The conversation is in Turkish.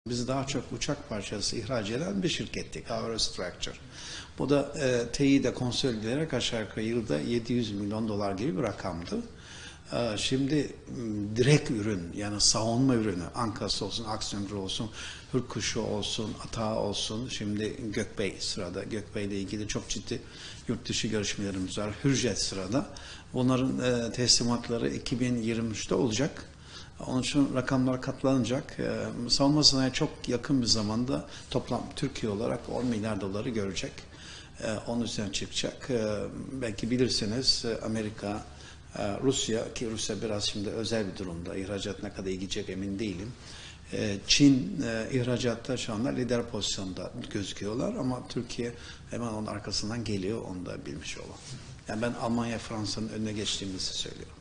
Biz daha çok uçak parçası ihraç eden bir şirkettik, Aerostructure. Bu da TEİ'de konsolide ederek aşağı yukarı yılda 700 milyon dolar gibi bir rakamdı. Şimdi direkt ürün, yani savunma ürünü, Ankası olsun, Aksungur olsun, Hürkuşu olsun, Atağı olsun, şimdi Gökbey sırada. Gökbey ile ilgili çok ciddi yurt dışı görüşmelerimiz var. Hürjet sırada. Bunların teslimatları 2023'te olacak. Onun için rakamlar katlanacak. Savunma sanayi çok yakın bir zamanda toplam Türkiye olarak 10 milyar doları görecek. Onun üzerine çıkacak. Belki bilirsiniz Amerika, Rusya, ki Rusya biraz şimdi özel bir durumda. İhracat ne kadar iyi gidecek emin değilim. Çin ihracatta şu anda lider pozisyonda gözüküyorlar ama Türkiye hemen onun arkasından geliyor. Onu da bilmiş olalım. Yani ben Almanya, Fransa'nın önüne geçtiğimizi söylüyorum.